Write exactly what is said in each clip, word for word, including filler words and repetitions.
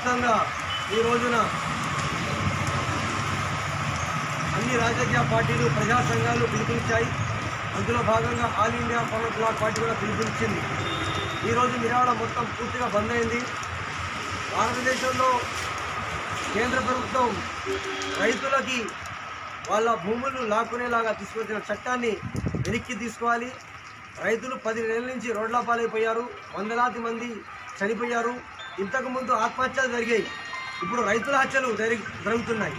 వ్యాప్తంగా ఈ రోజున అన్ని రాజకీయ పార్టీలు ప్రజా సంఘాలు పిలుపునిచ్చాయి. అందులో భాగంగా all India power bloc party కూడా పిలుపునిచ్చింది. ఈరోజు మిర్యాల మొత్తం పూర్తిగా బంద్ అయింది. భారతదేశంలో కేంద్ర ప్రభుత్వం రైతులకి వాళ్ళ భూములు లాక్కునేలాగా తీసుకొచ్చిన చట్టాన్ని వెనక్కి తీసుకోవాలి. రైతులు పది నెలల నుంచి రోడ్ల పాలైపోయారు, వందలాది మంది చనిపోయారు. ఇంతకుముందు ఆత్మహత్యలు జరిగాయి, ఇప్పుడు రైతుల హత్యలు జరిగి జరుగుతున్నాయి.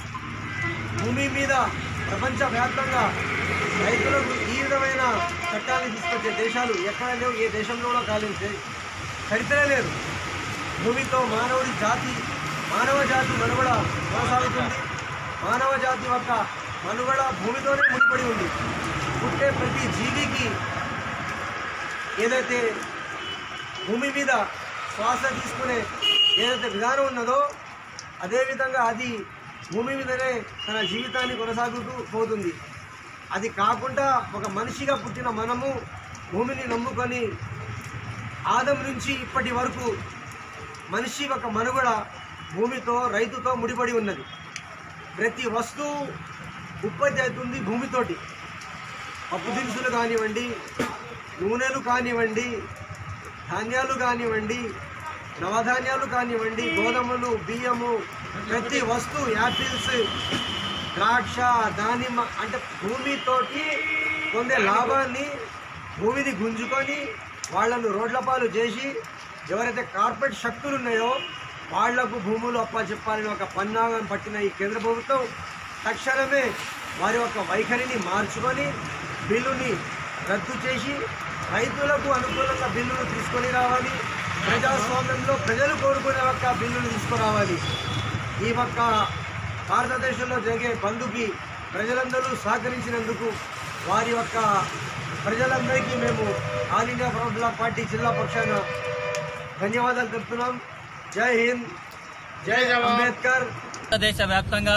భూమి మీద ప్రపంచవ్యాప్తంగా రైతులకు ఈ విధమైన చట్టాన్ని తీసుకొచ్చే దేశాలు ఎక్కడ లేవు, ఏ దేశంలో కూడా కాలేదు, చరిత్ర లేదు. భూమితో మానవుడి జాతి మానవ జాతి మనుగడ కొనసాగుతుంది. మానవ జాతి యొక్క మనుగడ భూమితోనే ముడిపడి ఉంది. పుట్టే ప్రతి జీవికి ఏదైతే భూమి మీద శ్వాస తీసుకునే ఏదైతే విధానం ఉన్నదో అదేవిధంగా అది భూమి మీదనే తన జీవితాన్ని కొనసాగుతూ పోతుంది. అది కాకుండా ఒక మనిషిగా పుట్టిన మనము భూమిని నమ్ముకొని ఆదం నుంచి ఇప్పటి వరకు మనిషి ఒక మనుగడ భూమితో రైతుతో ముడిపడి ఉన్నది. ప్రతి వస్తువు ఉత్పత్తి అవుతుంది భూమితోటి. పప్పు దినుసులు కానివ్వండి, నూనెలు కానివ్వండి, ధాన్యాలు కానివ్వండి, నవధాన్యాలు కానివ్వండి, గోధుమలు, బియ్యము, ప్రతి వస్తువు, యాపిల్స్, ద్రాక్ష, దానిమ్మ అంటే భూమితోటి పొందే లాభాన్ని భూమిని గుంజుకొని వాళ్లను రోడ్ల పాలు చేసి ఎవరైతే కార్పొరేట్ శక్తులు ఉన్నాయో వాళ్లకు భూములు అప్పచెప్పాలని ఒక పన్నాగం పట్టిన ఈ కేంద్ర ప్రభుత్వం తక్షణమే వారి యొక్క వైఖరిని మార్చుకొని బిల్లుని రద్దు చేసి రైతులకు అనుకూలంగా బిల్లులు తీసుకొని రావాలి. ప్రజాస్వామ్యంలో ప్రజలు కోరుకునే ఒక్క బిల్లులు తీసుకురావాలి. ఈ ఒక్క భారతదేశంలో జరిగే బంద్కి ప్రజలందరూ సహకరించినందుకు వారి యొక్క ప్రజలందరికీ మేము all India power bloc party జిల్లా పక్షాన ధన్యవాదాలు తెలుపుతున్నాం. జై హింద్, జై అంబేద్కర్. దేశవ్యాప్తంగా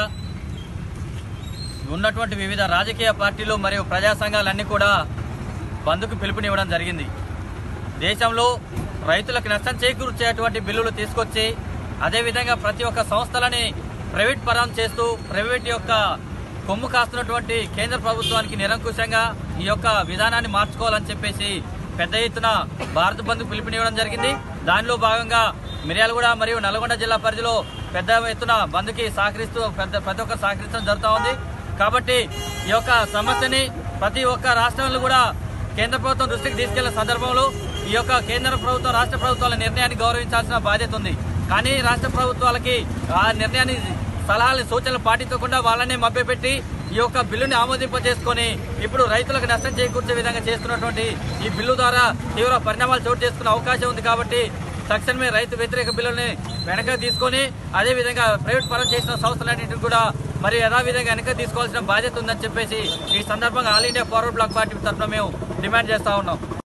ఉన్నటువంటి వివిధ రాజకీయ పార్టీలు మరియు ప్రజా సంఘాలన్నీ కూడా బంద్కు పిలుపునివ్వడం జరిగింది. దేశంలో రైతులకు నష్టం చేకూర్చేటువంటి బిల్లులు తీసుకొచ్చి అదేవిధంగా ప్రతి ఒక్క సంస్థలని ప్రైవేట్ పరం చేస్తూ ప్రైవేట్ యొక్క కొమ్ము కాస్తున్నటువంటి కేంద్ర ప్రభుత్వానికి నిరంకుశంగా ఈ యొక్క విధానాన్ని మార్చుకోవాలని చెప్పేసి పెద్ద ఎత్తున భారత్ బంద్ పిలుపునివ్వడం జరిగింది. దానిలో భాగంగా మిర్యాలగూడ మరియు నల్గొండ జిల్లా పరిధిలో పెద్ద ఎత్తున బంద్కి సహకరిస్తూ పెద్ద ప్రతి ఒక్క సహకరించడం జరుగుతూ ఉంది. కాబట్టి ఈ యొక్క సమస్యని ప్రతి ఒక్క రాష్ట్రంలో కూడా కేంద్ర ప్రభుత్వం దృష్టికి తీసుకెళ్లే సందర్భంలో ఈ యొక్క కేంద్ర ప్రభుత్వం రాష్ట్ర ప్రభుత్వాల నిర్ణయాన్ని గౌరవించాల్సిన బాధ్యత ఉంది. కానీ రాష్ట్ర ప్రభుత్వాలకి ఆ నిర్ణయాన్ని సలహాలు సూచనలు పాటించకుండా వాళ్ళనే మభ్యపెట్టి ఈ యొక్క బిల్లుని ఆమోదింపజేసుకొని ఇప్పుడు రైతులకు నష్టం చేకూర్చే విధంగా చేస్తున్నటువంటి ఈ బిల్లు ద్వారా తీవ్ర పరిణామాలు చోటు చేసుకునే అవకాశం ఉంది. కాబట్టి తక్షణమే రైతు వ్యతిరేక బిల్లుని వెనక తీసుకొని అదేవిధంగా ప్రైవేట్ పరం చేసిన సంస్థలన్నింటినీ కూడా మరి యథావిధంగా వెనక తీసుకోవాల్సిన బాధ్యత ఉందని చెప్పేసి ఈ సందర్భంగా all India forward bloc party తరఫున మేము డిమాండ్ చేస్తా ఉన్నాం.